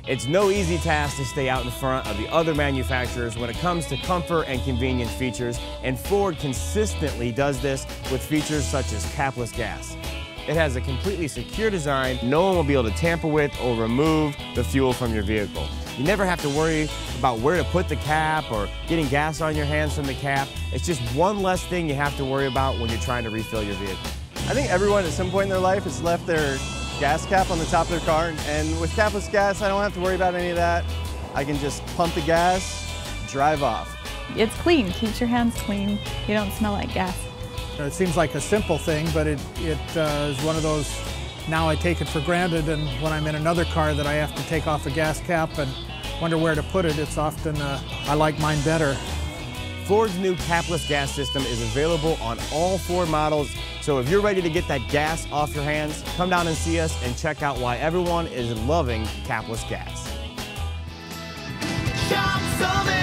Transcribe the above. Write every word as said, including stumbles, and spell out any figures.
It's no easy task to stay out in front of the other manufacturers when it comes to comfort and convenience features, and Ford consistently does this with features such as capless gas. It has a completely secure design. No one will be able to tamper with or remove the fuel from your vehicle. You never have to worry about where to put the cap or getting gas on your hands from the cap. It's just one less thing you have to worry about when you're trying to refill your vehicle. I think everyone at some point in their life has left their gas cap on the top of their car, and with capless gas, I don't have to worry about any of that. I can just pump the gas, drive off. It's clean, keeps your hands clean. You don't smell like gas. It seems like a simple thing, but it, it uh, is one of those, now I take it for granted, and when I'm in another car that I have to take off a gas cap and wonder where to put it, it's often, uh, I like mine better. Ford's new capless gas system is available on all Ford models, so if you're ready to get that gas off your hands, come down and see us and check out why everyone is loving capless gas. Shop